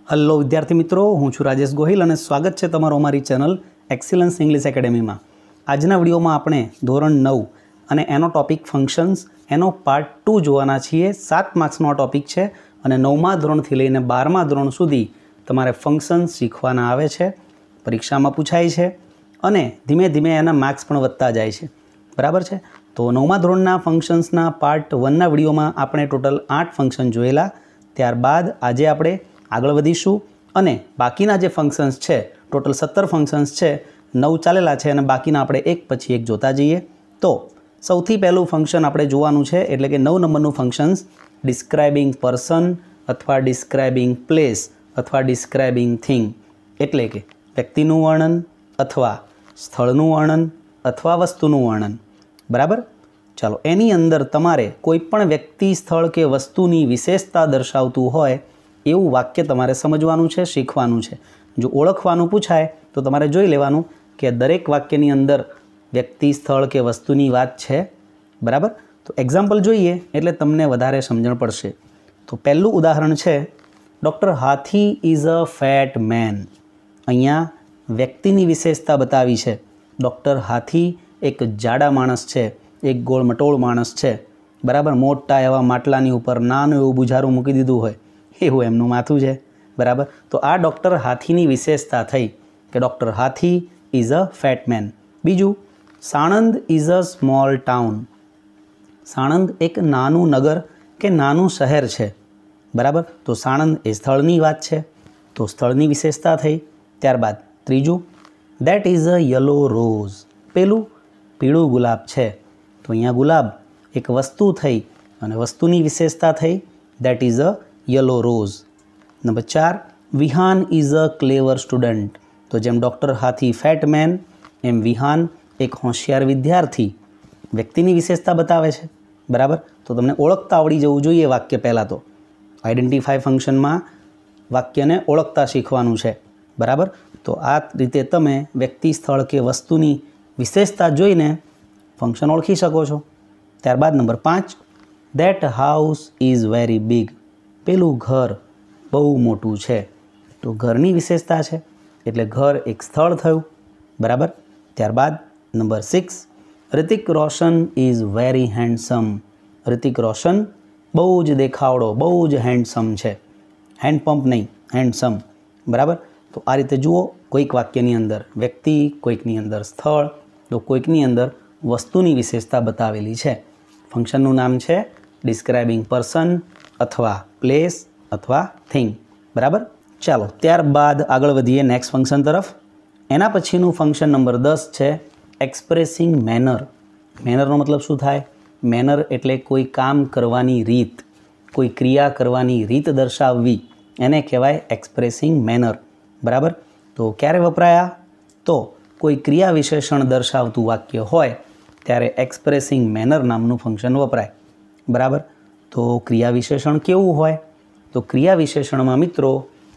Hello વિદ્યાર્થી મિત્રો, હું છું રાજેશ ગોહિલ અને સ્વાગત છે તમારું અમારી ચેનલ એક્સિલન્સ ઇંગ્લિશ એકેડેમીમાં। આજના વિડીયોમાં આપણે ધોરણ 9 અને એનો ટોપિક ફંક્શન્સ એનો પાર્ટ 2 જોવાના છીએ। 7 માર્ક્સનો ટોપિક છે અને 9મા ધોરણથી લઈને 12મા ધોરણ સુધી તમારે ફંક્શન્સ શીખવાના આવે છે, પરીક્ષામાં પૂછાય છે અને ધીમે ધીમે એના માર્ક્સ પણ વધતા જાય છે, બરાબર છે। તો 9મા ધોરણના ફંક્શન્સના પાર્ટ 1ના વિડીયોમાં આપણે ટોટલ 8 ફંક્શન જોયેલા। ત્યારબાદ આજે આપણે આગળ વધીશું અને બાકીના જે ફંક્શન્સ છે ટોટલ 17 ફંક્શન્સ છે, 9 ચાલેલા છે અને બાકીના આપણે એક પછી એક જોતા જઈએ। તો સૌથી પહેલું ફંક્શન આપણે જોવાનું છે એટલે કે 9 નંબરનું ફંક્શન્સ ડિસ્ક્રાઇબિંગ પર્સન અથવા ડિસ્ક્રાઇબિંગ પ્લેસ અથવા ડિસ્ક્રાઇબિંગ થિંગ, એટલે કે વ્યક્તિનું વર્ણન અથવા સ્થળનું વર્ણન અથવા વસ્તુનું વર્ણન, બરાબર। ચાલો, એની અંદર તમારે કોઈ પણ વ્યક્તિ, સ્થળ કે વસ્તુની વિશેષતા દર્શાવતું હોય એવું વાક્ય તમારે સમજવાનું છે, શીખવાનું છે। જો ઓળખવાનું પૂછાય તો તમારે જોઈ લેવાનું કે દરેક વાક્યની અંદર વ્યક્તિ, સ્થળ કે વસ્તુની વાત છે, બરાબર। તો એક્ઝામ્પલ જોઈએ એટલે તમને વધારે સમજણ પડશે। તો પહેલું ઉદાહરણ છે, doctor Hathi is a fat man. અહીંયા વ્યક્તિની વિશેષતા બતાવી છે। ડૉક્ટર હાથી એક જાડા માણસ છે, એક ગોળ મટોળ માણસ છે, બરાબર। મોટા એવા માટલાની ઉપર નાનું એવું બુઝારું મૂકી દીધું હોય એવું એમનું માથું છે, બરાબર। તો આ ડૉક્ટર હાથીની વિશેષતા થઈ કે doctor Hathi is a fat man. બીજું, Sanand is a small town. Sanand એક નાનું નગર કે નાનું શહેર છે, બરાબર। તો સાણંદ એ સ્થળની વાત છે, તો સ્થળની વિશેષતા થઈ। ત્યારબાદ ત્રીજું, that is a yellow rose. પેલું પીળું ગુલાબ છે, તો અહીંયા ગુલાબ એક વસ્તુ થઈ અને વસ્તુની વિશેષતા થઈ, that is a yellow rose. Number 4, Vihan is a clever student. તો જેમ ડૉક્ટર હાથી ફેટ મેન એમ વિહાન એક હોશિયાર વિદ્યાર્થી વ્યક્તિની વિશેષતા બતાવે છે, બરાબર। તો તમને ઓળખતા આવડી જવું જોઈએ વાક્ય પહેલાં તો। આઈડેન્ટિફાય ફંક્શનમાં વાક્યને ઓળખતા શીખવાનું છે, બરાબર। તો આ રીતે તમે વ્યક્તિ, સ્થળ કે વસ્તુની વિશેષતા જોઈને ફંક્શન ઓળખી શકો છો। ત્યારબાદ number 5, that house is very big. પેલું ઘર બહુ મોટું છે, તો ઘરની વિશેષતા છે એટલે ઘર એક સ્થળ થયું, બરાબર। ત્યારબાદ number 6, Hrithik Roshan is very handsome. Hrithik Roshan બહુ જ દેખાવડો, બહુ જ હેન્ડસમ છે, હેન્ડપંપ નહીં, હેન્ડસમ, બરાબર। તો આ રીતે જુઓ, કોઈક વાક્યની અંદર વ્યક્તિ, કોઈકની અંદર સ્થળ, તો કોઈકની અંદર વસ્તુની વિશેષતા બતાવેલી છે। ફંક્શનનું નામ છે ડિસ્ક્રાઇબિંગ પર્સન અથવા પ્લેસ અથવા થિંગ, બરાબર। ચાલો ત્યારબાદ આગળ વધીએ નેક્સ્ટ ફંક્શન તરફ। એના પછીનું ફંક્શન નંબર 10 છે એક્સપ્રેસિંગ મેનર। મેનરનો મતલબ શું થાય? મેનર એટલે કોઈ કામ કરવાની રીત, કોઈ ક્રિયા કરવાની રીત દર્શાવવી, એને કહેવાય એક્સપ્રેસિંગ મેનર, બરાબર। તો ક્યારે વપરાયા? તો કોઈ ક્રિયા વિશેષણ દર્શાવતું વાક્ય હોય ત્યારે એક્સપ્રેસિંગ મેનર નામનું ફંક્શન વપરાય, બરાબર। તો ક્રિયા વિશેષણ કેવું હોય? તો ક્રિયા વિશેષણમાં મિત્રો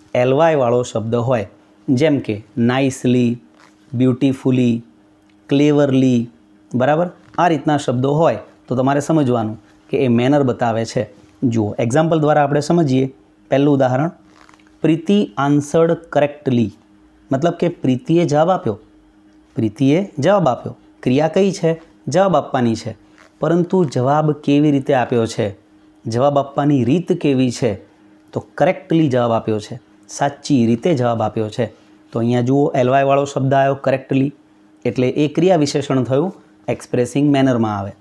ly વાળો શબ્દ હોય, જેમ કે નાઇસલી, બ્યુટીફુલી, ક્લેવરલી, બરાબર। આ રીતના શબ્દો હોય તો તમારે સમજવાનું કે એ મેનર બતાવે છે। જુઓ એક્ઝામ્પલ દ્વારા આપણે સમજીએ। પહેલું ઉદાહરણ, પ્રીતિ આન્સર્ડ કરેક્ટલી। મતલબ કે પ્રીતિએ જવાબ આપ્યો, પ્રીતિએ જવાબ આપ્યો। ક્રિયા કઈ છે? જવાબ આપવાની છે, પરંતુ જવાબ કેવી રીતે આપ્યો છે, જવાબ આપવાની રીત કેવી છે? તો કરેક્ટલી જવાબ આપ્યો છે, સાચી રીતે જવાબ આપ્યો છે। તો અહીંયા જુઓ ly વાળો શબ્દ આવ્યો કરેક્ટલી, એટલે એ ક્રિયા વિશેષણ થયું, એક્સપ્રેસિંગ મેનરમાં આવે।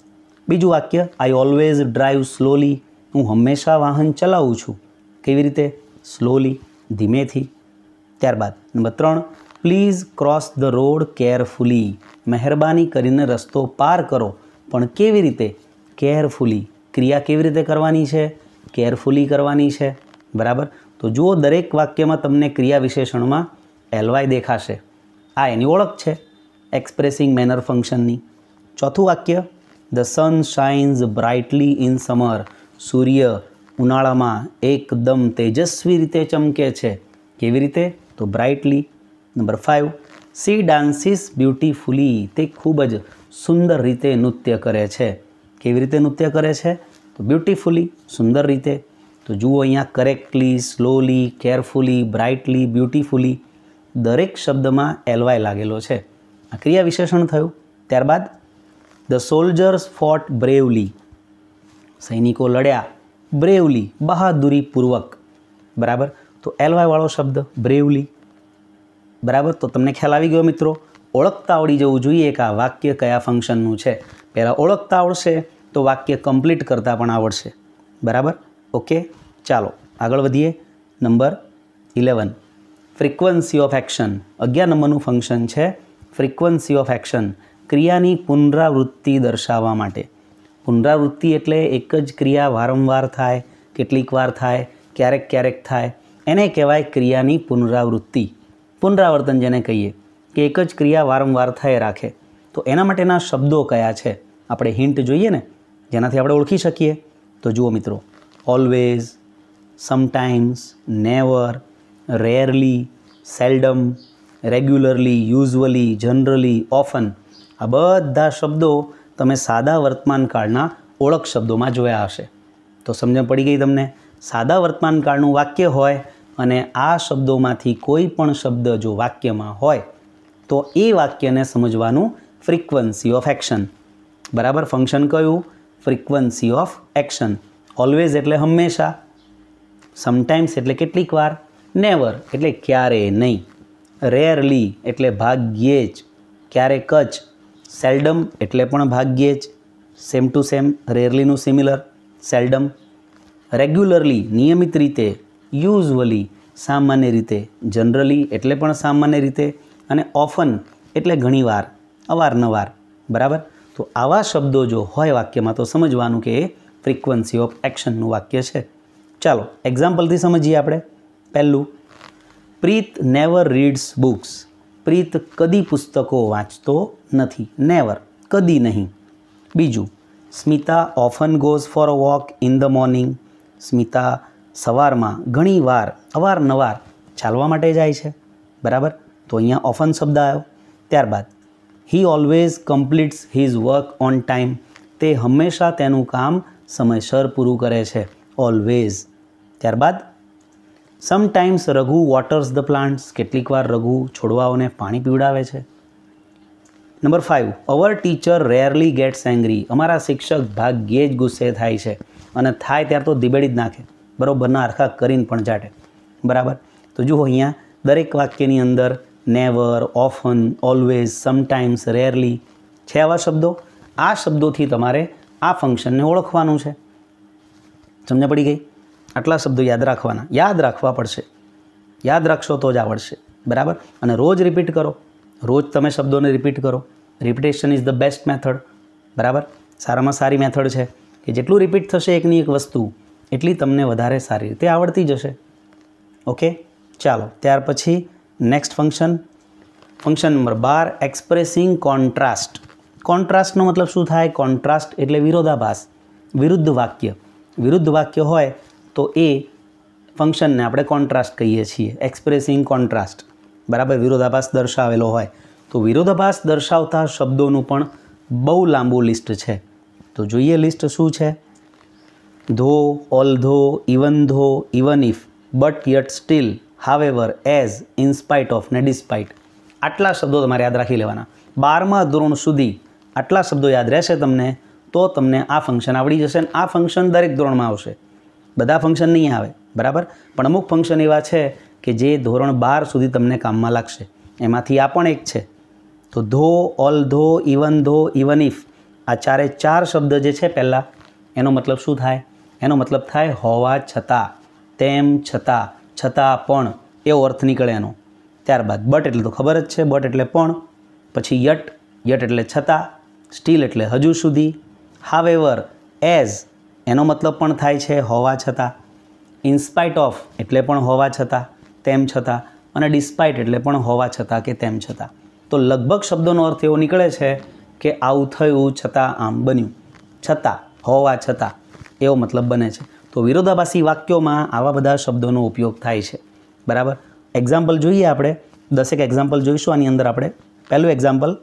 બીજું વાક્ય, આઈ ઓલવેઝ ડ્રાઈવ સ્લોલી। હું હંમેશા વાહન ચલાવું છું, કેવી રીતે? સ્લોલી, ધીમેથી। ત્યારબાદ number 3, please cross the road carefully. મહેરબાની કરીને રસ્તો પાર કરો, પણ કેવી રીતે? કેરફુલી। ક્રિયા કેવી રીતે કરવાની છે? કેરફુલી કરવાની છે, બરાબર। તો જુઓ દરેક વાક્યમાં તમને ક્રિયા વિશેષણમાં ly દેખાશે, આ એની ઓળખ છે એક્સપ્રેસિંગ મેનર ફંક્શનની। ચોથું વાક્ય, the sun shines brightly in summer. સૂર્ય ઉનાળામાં એકદમ તેજસ્વી રીતે ચમકે છે, કેવી રીતે? તો brightly. Number 5, she dances beautifully. તે ખૂબ જ સુંદર રીતે નૃત્ય કરે છે, કેવી રીતે નૃત્ય કરે છે? તો બ્યુટીફુલી, સુંદર રીતે। તો જુઓ અહીંયા correctly, slowly, carefully, brightly, beautifully દરેક શબ્દમાં ly લાગેલો છે. આ ક્રિયા વિશેષણ થયું. ત્યારબાદ ધ સોલ્જર્સ ફોટ બ્રેવલી, સૈનિકો લડ્યા બ્રેવલી, બહાદુરીપૂર્વક. બરાબર, તો ly વાળો શબ્દ બ્રેવલી. બરાબર, તો તમને ખ્યાલ આવી ગયો મિત્રો. ઓળખતા આવડી જવું જોઈએ કે આ વાક્ય કયા ફંક્શનનું છે. પહેલાં ઓળખતા આવડશે તો વાક્ય કમ્પ્લીટ કરતાં પણ આવડશે. બરાબર, ઓકે. ચાલો આગળ વધીએ. Number 11, frequency of action. 11 નંબરનું ફંક્શન છે ફ્રીક્વન્સી ઓફ એક્શન, ક્રિયાની પુનરાવૃત્તિ દર્શાવવા માટે. પુનરાવૃત્તિ એટલે એક જ ક્રિયા વારંવાર થાય, કેટલીક વાર થાય, ક્યારેક ક્યારેક થાય, એને કહેવાય ક્રિયાની પુનરાવૃત્તિ. પુનરાવર્તન જેને કહીએ કે એક જ ક્રિયા વારંવાર થાય રાખે. તો એના માટેના શબ્દો કયા છે આપણે હિન્ટ જોઈએ ને, જેનાથી આપણે ઓળખી શકીએ. તો જુઓ મિત્રો, always, sometimes, never, rarely, seldom, regularly, usually, generally, often, આ બધા શબ્દો તમે સાદા વર્તમાન કાળના ઓળખ શબ્દોમાં જોયા હશે. તો સમજણ પડી ગઈ તમને. સાદા વર્તમાન કાળનું વાક્ય હોય અને આ શબ્દોમાંથી કોઈ પણ શબ્દ જો વાક્યમાં હોય તો એ વાક્યને સમજવાનું ફ્રીક્વન્સી ઓફ એક્શન. બરાબર, ફંક્શન કયું? Frequency of action. ઓલવેઝ એટલે હંમેશા, સમટાઇમ્સ એટલે કેટલીક વાર, નેવર એટલે ક્યારેય નહીં, રેરલી એટલે ભાગ્યે જ, ક્યારેક જ, સેલ્ડમ એટલે પણ ભાગ્યે જ, સેમ ટુ સેમ, રેરલીનું સિમિલર, સેલ્ડમ, રેગ્યુલરલી નિયમિત રીતે, યુઝવલી સામાન્ય રીતે, જનરલી એટલે પણ સામાન્ય રીતે, અને ઓફન એટલે ઘણીવાર, અવારનવાર. બરાબર, તો આવા શબ્દો જો હોય વાક્યમાં તો સમજવાનું કે એ ફ્રીક્વન્સી ઓફ એક્શનનું વાક્ય છે. ચાલો એક્ઝામ્પલથી સમજીએ આપણે. પહેલું, Preet never reads books. Preet કદી પુસ્તકો વાંચતો નથી. નેવર, કદી નહીં. બીજું, Smita often goes for a walk in the morning. Smita સવારમાં ઘણીવાર, અવારનવાર ચાલવા માટે જાય છે. બરાબર, તો અહીંયા ઓફન શબ્દ આવ્યો. ત્યારબાદ, he always completes his work on time. તે હંમેશા તેનું કામ સમયસર પૂરું કરે છે. ઓલવેઝ. ત્યારબાદ, sometimes Raghu voters the plants. કેટલીક વાર રઘુ છોડવાઓને પાણી પીવડાવે છે. Number 5, our teacher rarely gates angry. અમારા શિક્ષક ભાગ્યે જ ગુસ્સે થાય છે, અને થાય ત્યારે તો દિબેડી જ નાખે, બરાબરના હરખા કરીને પણ ચાટે. બરાબર, તો જુઓ અહીંયા દરેક વાક્યની અંદર never, often, always, sometimes, rarely છે આવા શબ્દો. આ શબ્દોથી તમારે આ ફંક્શનને ઓળખવાનું છે. સમજ પડી ગઈ? આટલા શબ્દો યાદ રાખવાના, યાદ રાખવા પડશે. યાદ રાખશો તો જ આવડશે. બરાબર, અને રોજ રિપીટ કરો. રોજ તમે શબ્દોને રિપીટ કરો. Repetition is the best method. બરાબર, સારામાં સારી મેથડ છે કે જેટલું રિપીટ થશે એકની એક વસ્તુ એટલી તમને વધારે સારી રીતે આવડતી જશે. ઓકે, ચાલો ત્યાર પછી next function number 12, expressing contrast. કોન્ટ્રાસ્ટનો મતલબ શું થાય? કોન્ટ્રાસ્ટ એટલે વિરોધાભાસ, વિરુદ્ધ વાક્ય. વિરુદ્ધ વાક્ય હોય તો એ ફંક્શનને આપણે કોન્ટ્રાસ્ટ કહીએ છીએ. Expressing contrast. બરાબર, વિરોધાભાસ દર્શાવેલો હોય તો વિરોધાભાસ દર્શાવતા શબ્દોનું પણ બહુ લાંબુ લિસ્ટ છે. તો જોઈએ લિસ્ટ શું છે. Though, although, even though, even if, but yet, still, however, as, in spite of ને ડિસ્પાઇટ. આટલા શબ્દો તમારે યાદ રાખી લેવાના. 12મા ધોરણ સુધી આટલા શબ્દો યાદ રહેશે તમને તો તમને આ ફંક્શન આવડી જશે. અને આ ફંક્શન દરેક ધોરણમાં આવશે. બધા ફંક્શન નહીં આવે. બરાબર, પણ અમુક ફંક્શન એવા છે કે જે ધોરણ 12 સુધી તમને કામમાં લાગશે. એમાંથી આ પણ એક છે. તો ધો, ઓલ્ધો, ઇવન ઇફ, આ ચારે ચાર શબ્દ જે છે પહેલાં એનો મતલબ શું થાય? એનો મતલબ થાય હોવા છતાં, તેમ છતાં, છતાં પણ, એવો અર્થ નીકળે એનો. ત્યારબાદ બટ એટલે તો ખબર જ છે, બટ એટલે પણ. પછી યટ એટલે છતાં. સ્ટીલ એટલે હજુ સુધી. હાવેવર, એઝ, એનો મતલબ પણ થાય છે હોવા છતાં. ઇનસ્પાઇટ ઓફ એટલે પણ હોવા છતાં, તેમ છતાં. અને ડિસ્પાઇટ એટલે પણ હોવા છતાં કે તેમ છતાં. તો લગભગ શબ્દોનો અર્થ એવો નીકળે છે કે આવું થયું છતાં આમ બન્યું, છતાં, હોવા છતાં, એવો મતલબ બને છે. તો વિરોધાભાસી વાક્યોમાં આવા બધા શબ્દોનો ઉપયોગ થાય છે. બરાબર, એક્ઝામ્પલ જોઈએ આપણે. 10 એક્ઝામ્પલ જોઈશું આની અંદર આપણે. પહેલું એક્ઝામ્પલ,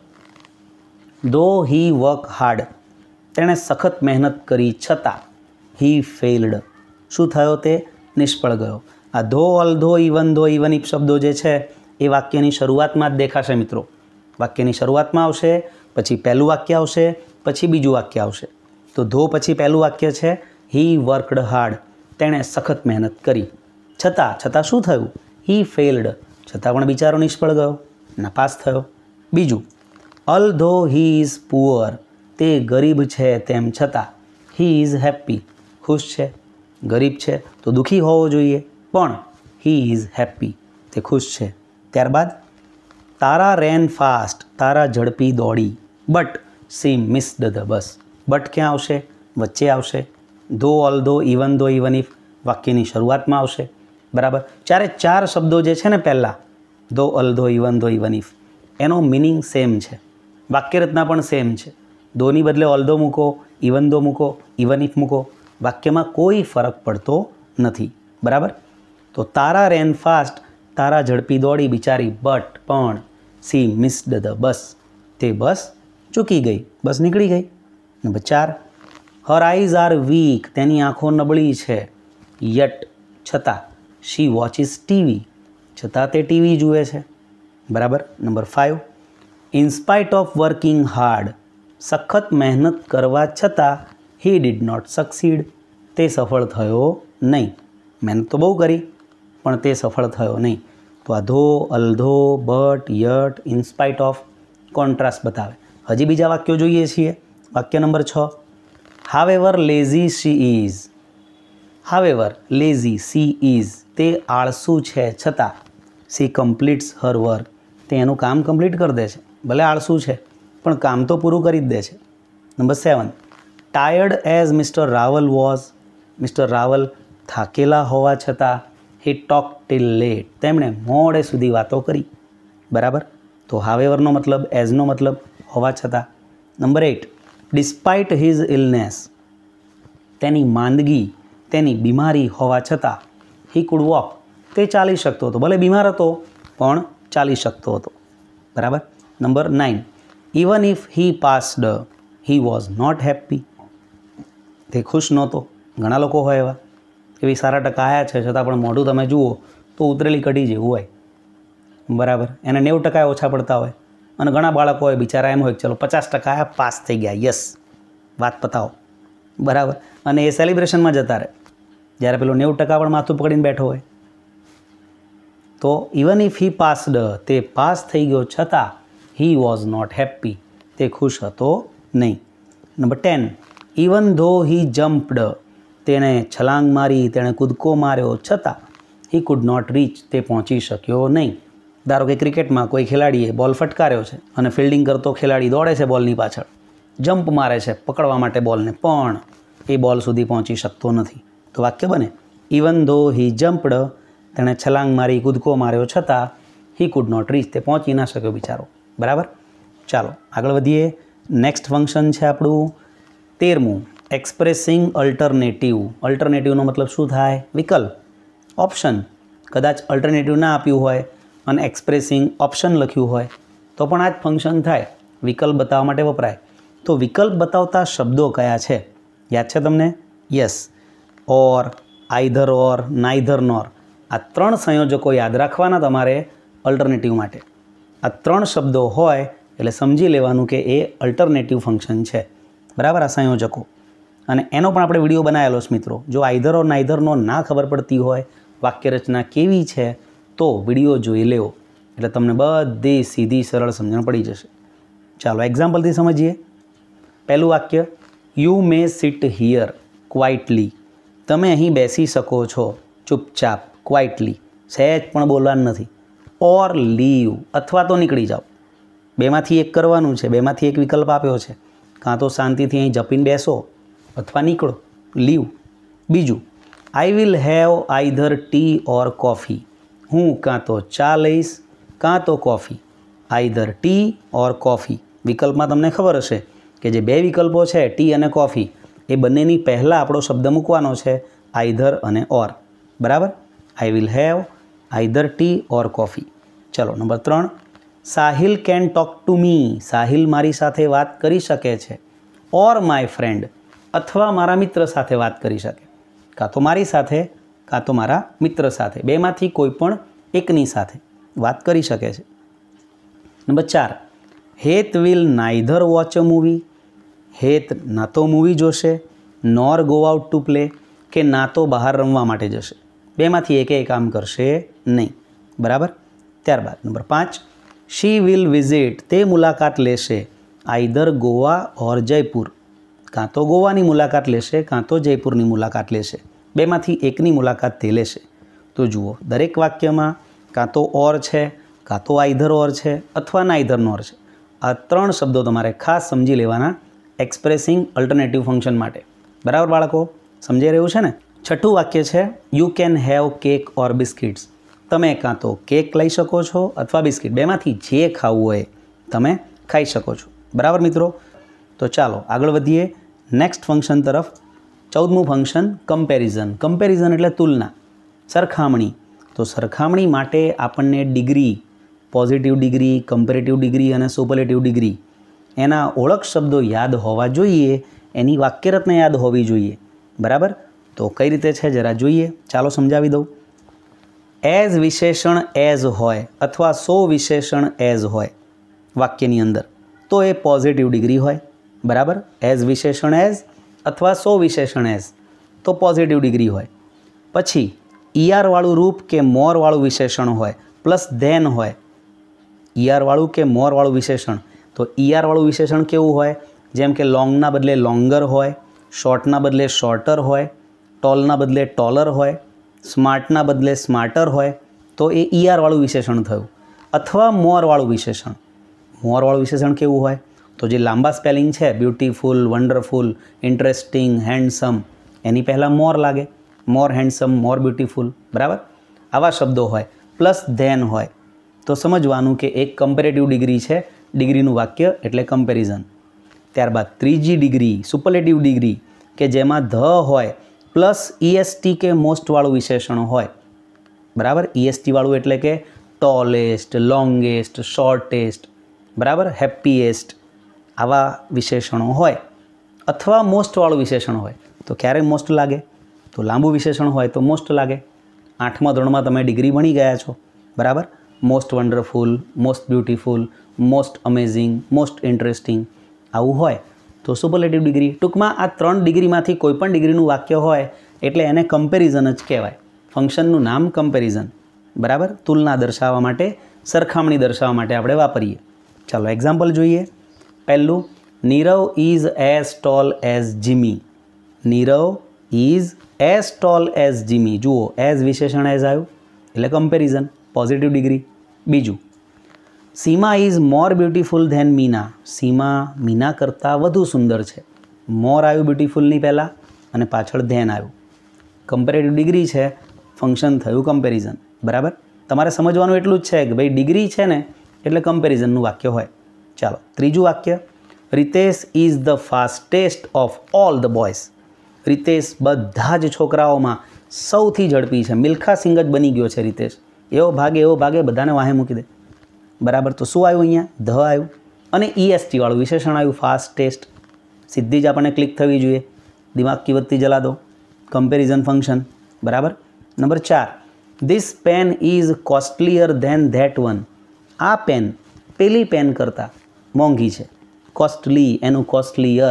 ધો હી વર્ક હાર્ડ. તેણે સખત મહેનત કરી છતાં, હી ફેઇલ્ડ. શું થયો? તે નિષ્ફળ ગયો. આ ધો, ઓલ્ધો, ઇવન ઇફ શબ્દો જે છે એ વાક્યની શરૂઆતમાં જ દેખાશે મિત્રો. વાક્યની શરૂઆતમાં આવશે, પછી પહેલું વાક્ય આવશે, પછી બીજું વાક્ય આવશે. તો ધો પછી પહેલું વાક્ય છે હી વર્કડ હાર્ડ, તેણે સખત મહેનત કરી. છતાં શું થયું? હી ફેલ્ડ, છતાં પણ બિચારો નિષ્ફળ ગયો, નાપાસ થયો. બીજું, અલ્ધો હી ઇઝ પુઅર, તે ગરીબ છે તેમ છતાં હી ઇઝ હેપી, ખુશ છે. ગરીબ છે તો દુઃખી હોવો જોઈએ, પણ હી ઇઝ હેપી, તે ખુશ છે. ત્યારબાદ તારા રેન ફાસ્ટ, તારા ઝડપી દોડી, but she missed the bus. But ક્યાં આવશે? વચ્ચે આવશે. ધો, ઓલ્ધો, ઇવન ઇફ વાક્યની શરૂઆતમાં આવશે. બરાબર. ચાર શબ્દો જે છે ને પહેલાં, ધો, ઓલ્ધો, ઇવન ઇફ, એનો મિનિંગ સેમ છે, વાક્યરચના પણ સેમ છે. ધોની બદલે ઓલ્ધો મૂકો, ઇવન ધો મૂકો, ઇવન ઇફ મૂકો, વાક્યમાં કોઈ ફરક પડતો નથી. બરાબર. તો તારા રેન ફાસ્ટ, તારા ઝડપી દોડી બિચારી, બટ પણ સી મિસ્ડ ધ બસ, તે બસ ચૂકી ગઈ, બસ નીકળી ગઈ. Number 4, her eyes are weak, તેની આંખો નબળી છે. યટ, છતાં, શી વોચિસ ટીવી, છતાં તે ટીવી જુએ છે. બરાબર. Number 5, in spite of working hard, સખત મહેનત કરવા છતાં હી ડીડ નોટ સક્સીડ, તે સફળ થયો નહીં. મહેનત તો બહુ કરી પણ તે સફળ થયો નહીં. તો આ though, although, but, yet, in spite of contrast બતાવે. હજી બીજા વાક્યો જોઈએ છીએ. વાક્ય number 6, however lazy she is, however lazy she is, તે આળસુ છે છતાં સી કમ્પ્લીટ્સ હર વર્ક, તે એનું કામ કમ્પ્લીટ કરી દે છે. ભલે આળસુ છે પણ કામ તો પૂરું કરી જ દે છે. Number 7, tired as mister Rawal was, mister Rawal થાકેલા હોવા છતાં હી ટોક ટિલ લેટ, તેમણે મોડે સુધી વાતો કરી. બરાબર. તો હાવેવરનો મતલબ, એઝનો મતલબ હોવા છતાં. નંબર 8, ડિસ્પાઇટ હિઝ ઇલનેસ, તેની માંદગી, તેની બીમારી હોવા છતાં હી કુડ વોક, તે ચાલી શકતો હતો. ભલે બીમાર હતો પણ ચાલી શકતો હતો. બરાબર. Number 9, even if he passed he was not happy, તે ખુશ નહોતો. ઘણા લોકો હોય એવા, એવી સારા ટકા આવ્યા છે છતાં પણ મોઢું તમે જુઓ તો ઉતરેલી કઢી જેવું હોય. બરાબર. એને 90% ઓછા પડતા હોય. અને ઘણા બાળકો હોય બિચારા એમ હોય કે ચલો 50% આવ્યા, પાસ થઈ ગયા, યસ, વાત પતાવો. બરાબર. અને એ સેલિબ્રેશનમાં જતા રહે, જ્યારે પેલો 90% પણ માથું પકડીને બેઠો હોય. તો ઇવન ઇફ હી પાસ્ડ, તે પાસ થઈ ગયો છતાં હી વોઝ નોટ હેપી, તે ખુશ હતો નહીં. નંબર 10, ઇવન ધો હી જમ્પડ, તેણે છલાંગ મારી, તેણે કૂદકો માર્યો છતાં હી કુડ નોટ રીચ, તે પહોંચી શક્યો નહીં. ધારો કે ક્રિકેટમાં કોઈ ખેલાડીએ બોલ ફટકાર્યો છે અને ફિલ્ડિંગ કરતો ખેલાડી દોડે છે બોલની પાછળ, જમ્પ મારે છે પકડવા માટે બોલને, પણ એ બોલ સુધી પહોંચી શકતો નથી. તો વાક્ય બને ઇવન ધો હી જમ્પડ, તેણે છલાંગ મારી, કૂદકો માર્યો છતાં હી કુડ નોટ રીચ, તે પહોંચી ના શક્યો બિચારો. બરાબર. ચાલો આગળ વધીએ. નેક્સ્ટ ફંક્શન છે આપણું 13મું, એક્સપ્રેસિંગ અલ્ટરનેટિવ. અલ્ટરનેટિવનો મતલબ શું થાય? વિકલ્પ, ઓપ્શન. કદાચ અલ્ટરનેટિવ ના આપ્યું હોય અને એક્સપ્રેસિંગ ઓપ્શન લખ્યું હોય તો પણ આ જ ફંક્શન થાય, વિકલ્પ બતાવવા માટે વપરાય. તો વિકલ્પ બતાવતા શબ્દો કયા છે? યાદ છે તમને? Yes, or, either or, neither nor. આ 3 સંયોજકો યાદ રાખવાના તમારે અલ્ટરનેટિવ માટે. આ 3 શબ્દો હોય એટલે સમજી લેવાનું કે એ અલ્ટરનેટિવ ફંક્શન છે. બરાબર. આ સંયોજકો, અને એનો પણ આપણે વિડીયો બનાવેલો છે મિત્રો. જો આઈધર ઓર નાઈધરનો ના ખબર પડતી હોય, વાક્યરચના કેવી છે, તો વિડીયો જોઈ લેવો એટલે તમને બધી સીધી સરળ સમજણ પડી જશે. ચાલો એક્ઝામ્પલથી સમજીએ. પહેલું વાક્ય, you may sit here quietly, તમે અહીં બેસી શકો છો ચૂપચાપ, ક્વાઇટલી, સહેજ પણ બોલવાનું નથી. ઓર લીવ, અથવા તો નીકળી જાઓ. બેમાંથી એક કરવાનું છે, બેમાંથી એક વિકલ્પ આપ્યો છે. કાં તો શાંતિથી અહીં જપીને બેસો અથવા નીકળો, લીવ. બીજું, I will have either tea or coffee, હું કાં તો ચા લઈશ કાં તો coffee. Either tea or coffee. વિકલ્પમાં તમને ખબર હશે કે જે 2 વિકલ્પો છે ટી અને કોફી, એ બંનેની પહેલાં આપણો શબ્દ મૂકવાનો છે આઈધર અને ઓર. બરાબર. I will have either tea or coffee. ચલો number 3, Sahil can talk to me, Sahil મારી સાથે વાત કરી શકે છે. ઓર માય ફ્રેન્ડ, અથવા મારા મિત્ર સાથે વાત કરી શકે. કાં તો મારી સાથે કાં તો મારા મિત્ર સાથે, બેમાંથી કોઈ પણ એકની સાથે વાત કરી શકે છે. Number 4, Het will neither watch a movie. Het ના તો મૂવી જોશે, nor go out to play, કે ના તો બહાર રમવા માટે જશે. બેમાંથી એકે કામ કરશે નહીં. બરાબર. ત્યારબાદ નંબર 5, શી વિલ વિઝિટ, તે મુલાકાત લેશે, આઈધર ગોવા ઓર જયપુર, કાં તો ગોવાની મુલાકાત લેશે કાં તો જયપુરની મુલાકાત લેશે. બેમાંથી એકની મુલાકાત તે લેશે. તો જુઓ, દરેક વાક્યમાં કાં તો ઓર છે, કાં તો આઈધર ઓર છે, અથવા નાઈધર નોર છે. આ 3 શબ્દો તમારે ખાસ સમજી લેવાના એક્સપ્રેસિંગ અલ્ટરનેટિવ ફંક્શન માટે. બરાબર બાળકો, સમજાઈ રહ્યું છે ને? છઠ્ઠું વાક્ય છે, you can have cake or biscuits. તમે કાં તો કેક લઈ શકો છો અથવા બિસ્કિટ, બેમાંથી જે ખાવું હોય તમે ખાઈ શકો છો. બરાબર મિત્રો? તો ચાલો આગળ વધીએ નેક્સ્ટ ફંક્શન તરફ. 14મું ફંક્શન કમ્પેરિઝન. કમ્પેરિઝન એટલે તુલના, સરખામણી. તો સરખામણી માટે આપણને degree, positive degree, comparative degree અને સુપરલેટિવ ડિગ્રી, એના ઓળખ શબ્દો યાદ હોવા જોઈએ, એની વાક્યરચના યાદ હોવી જોઈએ. બરાબર? તો કઈ રીતે છે જરા જોઈએ. ચાલો સમજાવી દઉં. એઝ વિશેષણ એઝ હોય અથવા સો વિશેષણ એઝ હોય વાક્યની અંદર, તો એ પોઝિટિવ ડિગ્રી હોય. બરાબર? એઝ વિશેષણ એઝ અથવા સો વિશેષણ એઝ તો પોઝિટિવ ડિગ્રી હોય. પછી ઈઆરવાળું રૂપ કે મોરવાળું વિશેષણ હોય, પ્લસ ધેન હોય. ઈઆરવાળું કે મોરવાળું વિશેષણ, તો ઈઆરવાળું વિશેષણ કેવું હોય? જેમ કે લોંગના બદલે લોંગર હોય, શોર્ટના બદલે શોર્ટર હોય, ટોલના બદલે ટોલર હોય, સ્માર્ટના બદલે સ્માર્ટર હોય, તો એ ઈઆરવાળું વિશેષણ થયું. અથવા મોરવાળું વિશેષણ. મોરવાળું વિશેષણ કેવું હોય? તો જે લાંબા સ્પેલિંગ છે, બ્યુટીફુલ, વન્ડરફુલ, ઇન્ટરેસ્ટિંગ, હેન્ડસમ, એની પહેલાં મોર લાગે. More handsome, more beautiful. બરાબર? આવા શબ્દો હોય. પ્લસ ધેન હોય તો સમજવાનું કે એક કમ્પેરેટિવ ડિગ્રી છે. ડિગ્રીનું વાક્ય એટલે કમ્પેરિઝન. ત્યારબાદ ત્રીજી ડિગ્રી, સુપરલેટિવ ડિગ્રી, કે જેમાં ધ હોય પ્લસ ઈએસટી કે મોસ્ટવાળું વિશેષણ હોય. બરાબર? ઈએસટીવાળું એટલે કે ટોલેસ્ટ, લોંગેસ્ટ, શોર્ટેસ્ટ, બરાબર, હેપીએસ્ટ, આવા વિશેષણો હોય. અથવા મોસ્ટવાળું વિશેષણ હોય તો ક્યારે મોસ્ટ લાગે? તો લાંબુ વિશેષણ હોય તો મોસ્ટ લાગે. 8મા ધોરણમાં તમે ડિગ્રી ભણી ગયા છો. બરાબર? Most wonderful, most beautiful, most amazing, most interesting, આવું હોય તો સુપરલેટિવ ડિગ્રી. ટૂંકમાં આ 3 ડિગ્રીમાંથી કોઈ પણ ડિગ્રીનું વાક્ય હોય એટલે એને કમ્પેરિઝન જ કહેવાય. ફંક્શનનું નામ કમ્પેરિઝન. બરાબર? તુલના દર્શાવવા માટે, સરખામણી દર્શાવવા માટે આપણે વાપરીએ. ચાલો એક્ઝામ્પલ જોઈએ. પહેલું, Nirav is as tall as Jimmy. Nirav is as tall as Jimmy. જુઓ, એઝ વિશેષણ એઝ આવ્યું એટલે કમ્પેરિઝન, પોઝિટિવ ડિગ્રી. બીજું, Seema is more beautiful than Meena. Seema Meena કરતાં વધુ સુંદર છે. મોર આવ્યું બ્યુટીફુલની પહેલાં અને પાછળ ધેન આવ્યું. કમ્પેરેટિવ ડિગ્રી છે, ફંક્શન થયું કમ્પેરિઝન. બરાબર? તમારે સમજવાનું એટલું જ છે કે ભાઈ ડિગ્રી છે ને એટલે કમ્પેરિઝનનું વાક્ય હોય. ચાલો ત્રીજું વાક્ય, Ritesh is the fastest of all the boys. Ritesh બધા જ છોકરાઓમાં સૌથી ઝડપી છે. મિલ્ખા સિંગ જ બની ગયો છે રિતેશ. એવો ભાગે બધાને વાહે મૂકી દે. બરાબર? તો શું આવ્યું અહીંયા? ધ આવ્યું અને ઈએસટી વાળું વિશેષણ આવ્યું, ફાસ્ટેસ્ટ. સીધી જ આપણને ક્લિક થવી જોઈએ. દિમાગ કી બત્તી જલા દો. Comparison function. બરાબર? Number 4, this pen is costlier than that one. આ પેન પેલી પેન કરતાં મોંઘી છે. કોસ્ટલી, એનું કોસ્ટલીયર,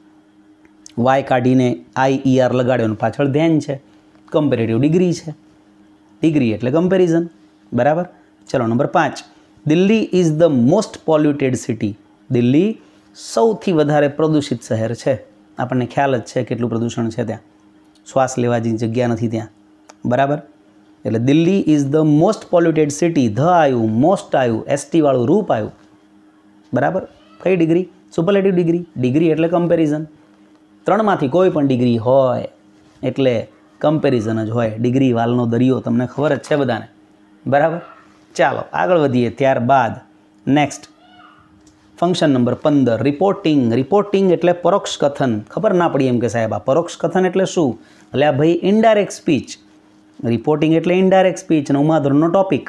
વાય કાઢીને IER લગાડ્યો, પાછળ ધેન છે. કમ્પેરેટિવ ડિગ્રી છે. ડિગ્રી એટલે કમ્પેરિઝન. બરાબર? ચલો number 5, Delhi is the most polluted city. Delhi સૌથી વધારે પ્રદૂષિત શહેર છે. આપણને ખ્યાલ જ છે કેટલું પ્રદૂષણ છે ત્યાં. શ્વાસ લેવા જેવી જગ્યા નથી ત્યાં. બરાબર? એટલે Delhi is the most polluted city. The આવ્યું, મોસ્ટ આવ્યું, એસટી વાળું રૂપ આવ્યું. બરાબર? કઈ ડિગ્રી? Superlative degree. ડિગ્રી એટલે કમ્પેરિઝન. 3માંથી કોઈ પણ ડિગ્રી હોય એટલે કમ્પેરિઝન જ હોય. ડિગ્રી વાલનો દરિયો તમને ખબર જ છે બધાને. બરાબર? ચાલો આગળ વધીએ. ત્યારબાદ next function number 15, reporting. Reporting એટલે પરોક્ષ કથન. ખબર ના પડી એમ કે સાહેબ આ પરોક્ષ કથન એટલે શું? એટલે આ ભાઈ ઇનડાયરેક્ટ સ્પીચ. રિપોર્ટિંગ એટલે ઇનડાયરેક્ટ સ્પીચ. 9મા ધોરણનો ટોપિક.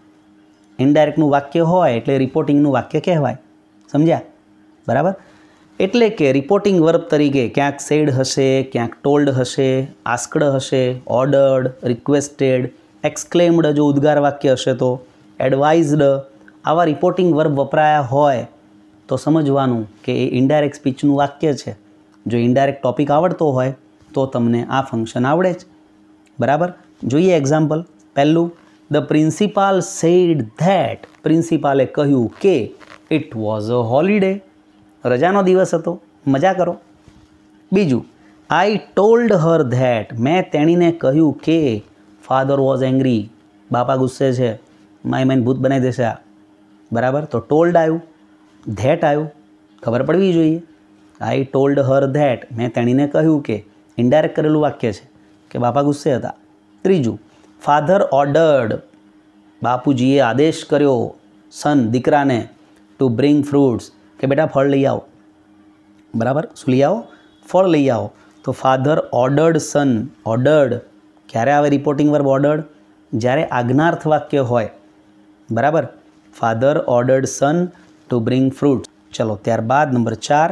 ઇનડાયરેક્ટનું વાક્ય હોય એટલે રિપોર્ટિંગનું વાક્ય કહેવાય. સમજ્યા? બરાબર? એટલે કે રિપોર્ટિંગ વર્બ તરીકે ક્યાંક સેડ હશે, ક્યાંક ટોલ્ડ હશે, આસ્કડ હશે, ઓર્ડર્ડ, રિક્વેસ્ટેડ, એક્સક્લેમ્ડ જો ઉદ્ગાર વાક્ય હશે તો, એડવાઇઝડ, આવા રિપોર્ટિંગ વર્બ વપરાયા હોય તો સમજવાનું કે એ ઇનડાયરેક્ટ સ્પીચનું વાક્ય છે. જો ઇનડાયરેક્ટ ટોપિક આવડતો હોય તો તમને આ ફંક્શન આવડે જ. બરાબર. જોઈએ એક્ઝામ્પલ. પહેલું, ધ પ્રિન્સિપાલ સેડ ધેટ, પ્રિન્સિપાલે કહ્યું કે ઇટ વોઝ અ હોલિડે, રજાનો દિવસ હતો, મજા કરો. બીજું, આઈ ટોલ્ડ હર ધેટ, મેં તેણીને કહ્યું કે ફાધર વોઝ એંગ્રી, બાપા ગુસ્સે છે, માય મેન ભૂત બનાવી દેશે આ. બરાબર. તો ટોલ્ડ આવ્યું, ધેટ આવ્યું, ખબર પડવી જોઈએ. આઈ ટોલ્ડ હર ધેટ, મેં તેણીને કહ્યું કે, ઇનડાયરેક્ટ કરેલું વાક્ય છે કે બાપા ગુસ્સે હતા. ત્રીજું, ફાધર ઓર્ડર્ડ, બાપુજીએ આદેશ કર્યો સન દીકરાને ટુ બ્રિંગ ફ્રૂટ્સ, કે બેટા ફળ લઈ આવો. બરાબર. શું લઈ આવો? ફળ લઈ આવો. તો ફાધર ઓર્ડર્ડ સન, ઓર્ડર્ડ ક્યારે આવે રિપોર્ટિંગ વર્બ ઓર્ડર્ડ? જ્યારે આજ્ઞાર્થ વાક્ય હોય. બરાબર. Father ordered son to bring fruits. ચલો ત્યારબાદ number 4,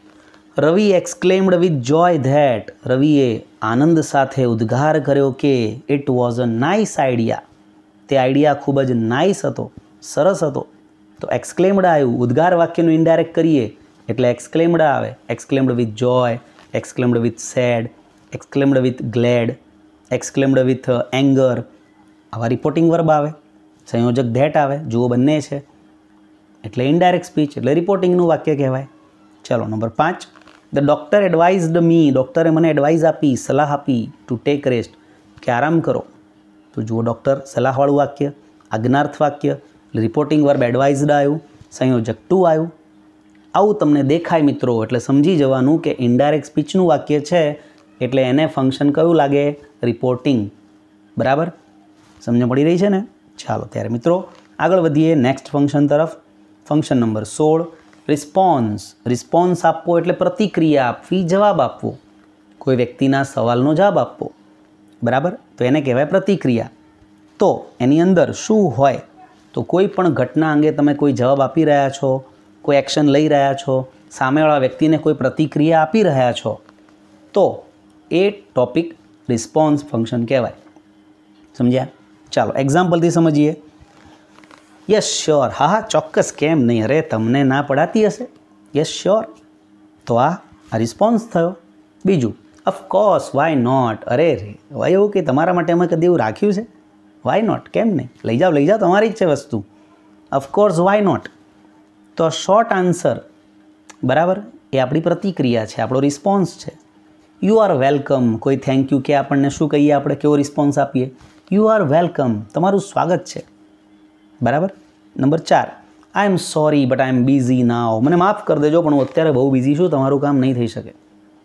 Ravi exclaimed with joy that, રવિએ આનંદ સાથે ઉદ્ગાર કર્યો કે it was a nice idea, તે આઈડિયા ખૂબ જ નાઇસ હતો, સરસ હતો. તો એક્સક્લેમ્ડ આવ્યું, ઉદ્ગાર વાક્યનું ઇનડાયરેક્ટ કરીએ એટલે એક્સક્લેમ્ડ આવે. Exclaimed with joy, exclaimed with sad, exclaimed with glad, exclaimed with anger, આવા રિપોર્ટિંગ વર્બ આવે. સંયોજક ધેટ આવે, જુઓ બંને છે એટલે ઇનડાયરેક્ટ સ્પીચ એટલે રિપોર્ટિંગનું વાક્ય કહેવાય. ચલો number 5, the doctor advised me, ડૉક્ટરે મને એડવાઇઝ આપી, સલાહ આપી ટુ ટેક રેસ્ટ, કે આરામ કરો. તો જુઓ ડૉક્ટર સલાહવાળું વાક્ય, આજ્ઞાર્થ વાક્ય, રિપોર્ટિંગ વર્બ એડવાઇઝડ આવ્યું, સંયોજક ટુ આવ્યું. આવું તમને દેખાય મિત્રો એટલે સમજી જવાનું કે ઇનડાયરેક્ટ સ્પીચનું વાક્ય છે એટલે એને ફંક્શન કયું લાગે? રિપોર્ટિંગ. બરાબર. સમજ પડી રહી છે ને? ચાલો ત્યારે મિત્રો આગળ વધીએ નેક્સ્ટ ફંક્શન તરફ. Function number 16, response. રિસ્પોન્સ આપવો એટલે પ્રતિક્રિયા આપવી, જવાબ આપવો, કોઈ વ્યક્તિના સવાલનો જવાબ આપવો. બરાબર. તો એને કહેવાય પ્રતિક્રિયા. તો એની અંદર શું હોય? તો કોઈ પણ ઘટના અંગે તમે કોઈ જવાબ આપી રહ્યા છો, કોઈ એક્શન લઈ રહ્યા છો, સામેવાળા વ્યક્તિને કોઈ પ્રતિક્રિયા આપી રહ્યા છો, તો એ ટોપિક રિસ્પોન્સ ફંક્શન કહેવાય. સમજ્યા? ચાલો એક્ઝામ્પલથી સમજીએ. યસ શ્યોર, હા હા ચોક્કસ, કેમ નહીં, અરે તમને ના પડાતી હશે, યસ શ્યોર. તો આ રિસ્પોન્સ થયો. બીજું, ઓફકોર્સ, વાય નોટ, અરે રે વાય એવું કે તમારા માટે અમે કદી એવું રાખ્યું છે, વાય નોટ, કેમ નહીં, લઈ જાઓ તમારી જ છે વસ્તુ, ઓફકોર્સ વાય નોટ. તો શોર્ટ આન્સર, બરાબર, એ આપણી પ્રતિક્રિયા છે, આપણો રિસ્પોન્સ છે. યુ આર વેલકમ, કોઈ થેન્ક યુ કે આપણને શું કહીએ આપણે, કેવો રિસ્પોન્સ આપીએ? યુ આર વેલકમ, તમારું સ્વાગત છે. બરાબર. Number 4, I am sorry but I am busy now, મને માફ કરી દેજો પણ હું અત્યારે બહુ બિઝી છું, તમારું કામ નહીં થઈ શકે,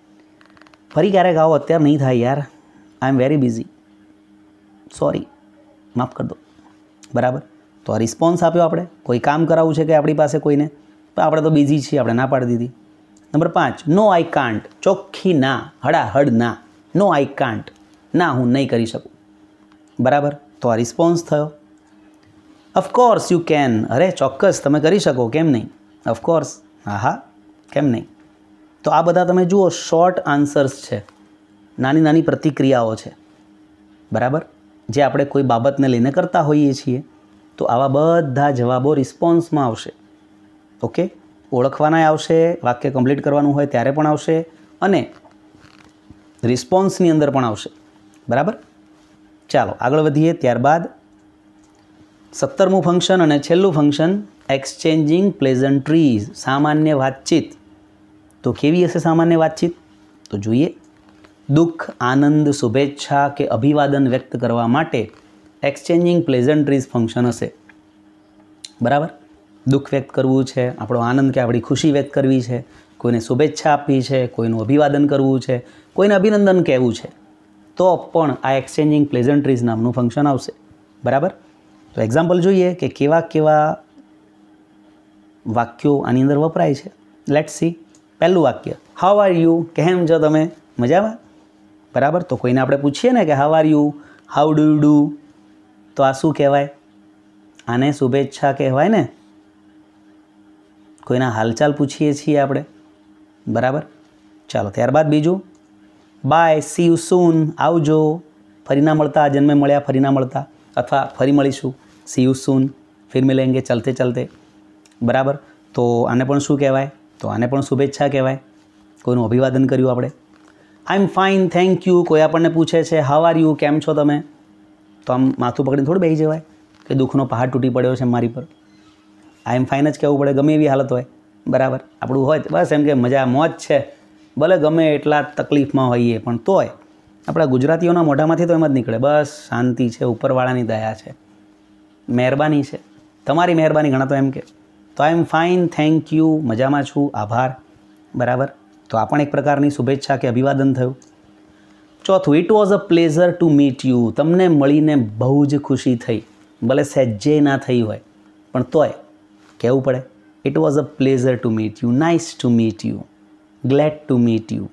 ફરી ક્યારેક આવો, અત્યારે નહીં થાય યાર, I am very busy, sorry, માફ કરી દો. બરાબર. તો આ રિસ્પોન્સ આપ્યો આપણે, કોઈ કામ કરાવવું છે કે આપણી પાસે કોઈને, તો આપણે તો બિઝી છીએ, આપણે ના પાડી દીધી. નંબર 5, નો આઈ કાન્ટ, ચોખ્ખી ના, હડાહડ ના, નો આઈ કાન્ટ, ના હું નહીં કરી શકું. બરાબર. તો આ રિસ્પોન્સ થયો. ઓફકોર્સ યુ કેન, અરે ચોક્કસ તમે કરી શકો, કેમ નહીં, ઓફકોર્સ, હા હા, કેમ નહીં. તો આ બધા તમે જુઓ શોર્ટ આન્સર્સ છે, નાની નાની પ્રતિક્રિયાઓ છે. બરાબર. જે આપણે કોઈ બાબતને લઈને કરતા હોઈએ છીએ. તો આવા બધા જવાબો રિસ્પોન્સમાં આવશે. ઓકે. ઓળખવાના આવશે, વાક્ય કમ્પ્લીટ કરવાનું હોય ત્યારે પણ આવશે અને રિસ્પોન્સની અંદર પણ આવશે. બરાબર. ચાલો આગળ વધીએ. ત્યારબાદ 17મું ફંક્શન અને છેલ્લું ફંક્શન, એક્સચેન્જિંગ પ્લેઝન્ટ્રીઝ, સામાન્ય વાતચીત. તો કેવી હશે સામાન્ય વાતચીત? તો જોઈએ. દુઃખ, આનંદ, શુભેચ્છા કે અભિવાદન વ્યક્ત કરવા માટે એક્સચેન્જિંગ પ્લેઝન્ટ્રીઝ ફંક્શન હશે. બરાબર. દુઃખ વ્યક્ત કરવું છે, આપણો આનંદ કે આપણી ખુશી વ્યક્ત કરવી છે, કોઈને શુભેચ્છા આપવી છે, કોઈનું અભિવાદન કરવું છે, કોઈને અભિનંદન કહેવું છે, તો પણ આ એક્સચેન્જિંગ પ્લેઝન્ટ્રીઝ નામનું ફંક્શન આવશે. બરાબર. તો એક્ઝામ્પલ જોઈએ કે કેવા કેવા વાક્યો આની અંદર વપરાય છે. Let's see. પહેલું વાક્ય, હાઉ આર યુ, કેમ છો તમે, મજામાં. બરાબર. તો કોઈને આપણે પૂછીએ ને કે how are you, how do you do, તો આ શું કહેવાય? આને શુભેચ્છા કહેવાય ને. કોઈના હાલચાલ પૂછીએ છીએ આપણે, બરાબર. ચાલો ત્યારબાદ બીજું બાય, સી યુ સૂન, આવજો, ફરી ના મળતા, જન્મે મળ્યા ફરી ના મળતા, અથવા ફરી મળીશું, સી યુ સૂન, ફિર મિલેંગે, ચલતે ચલતે. બરાબર. તો આને પણ શું કહેવાય? તો આને પણ શુભેચ્છા કહેવાય. કોઈનું અભિવાદન કર્યું આપણે. I am fine, thank you. કોઈ આપણને પૂછે છે હાવ આર યુ, કેમ છો તમે? તો આમ માથું પકડીને થોડું બેસી જવાય કે દુઃખનો પહાડ તૂટી પડ્યો છે મારી પર. આઈ એમ ફાઇન જ કહેવું પડે, ગમે એવી હાલત હોય. બરાબર. આપણું હોય બસ એમ કે મજા મોજ છે, ભલે ગમે એટલા તકલીફમાં હોઈએ પણ તોય આપણા ગુજરાતીઓના મોઢામાંથી તો એમ જ નીકળે બસ શાંતિ છે, ઉપરવાળાની દયા છે, મહેરબાની છે, તમારી મહેરબાની ઘણા તો એમ કે. તો I am fine, thank you, મજામાં છું, આભાર. બરાબર. તો આ પણ એક પ્રકારની શુભેચ્છા કે અભિવાદન થયું. ચોથું, it was a pleasure to meet you. તમને મળીને બહુ જ ખુશી થઈ, ભલે સહેજે ના થઈ હોય પણ તોય કહેવું પડે it was a pleasure to meet you, nice to meet you, glad to meet you.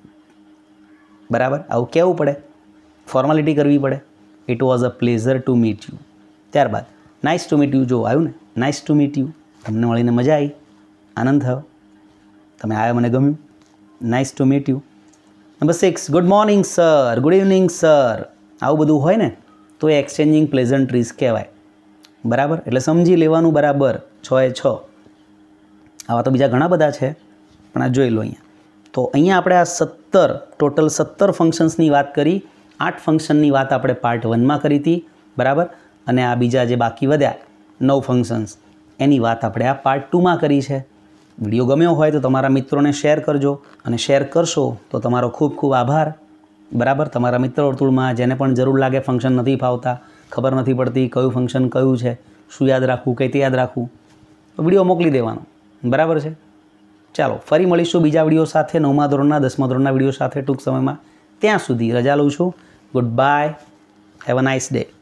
બરાબર. આવું કહેવું પડે, ફોર્માલિટી કરવી પડે. It was a pleasure to meet you. ત્યારબાદ નાઇસ ટુ મીટ યુ. જો આવ્યું ને, નાઇસ ટુ મીટ યુ, તમને મળીને મજા આવી, આનંદ થયો, તમે આવ્યા મને ગમ્યું, nice to meet you. Number 6, good morning sir, good evening sir. આવું બધું હોય ને તો એ એક્સચેન્જિંગ પ્લેઝન્ટ્રીઝ કહેવાય. બરાબર. એટલે સમજી લેવાનું બરાબર, 6 એ 6. આવા તો બીજા ઘણા બધા છે પણ આ જોઈ લો અહીંયા. તો અહીંયા આપણે આ ટોટલ 17 ફંક્શન્સની વાત કરી. 8 ફંક્શનની વાત આપણે પાર્ટ 1માં કરી હતી. બરાબર. અને આ બીજા જે બાકી વધ્યા 9 ફંક્શન્સ એની વાત આપણે આ પાર્ટ 2માં કરી છે. વિડીયો ગમ્યો હોય તો તમારા મિત્રોને શેર કરજો, અને શેર કરશો તો તમારો ખૂબ ખૂબ આભાર. બરાબર. તમારા મિત્ર વર્તુળમાં જેને પણ જરૂર લાગે, ફંક્શન નથી ફાવતા, ખબર નથી પડતી કયું ફંક્શન કયું છે, શું યાદ રાખવું, કઈ તે યાદ રાખવું, તો વિડીયો મોકલી દેવાનો. બરાબર છે. ચાલો ફરી મળીશું બીજા વિડીયો સાથે, 9મા ધોરણના 10મા ધોરણના વિડીયો સાથે ટૂંક સમયમાં. ત્યાં સુધી રજા લઉં છું. Goodbye, have a nice day.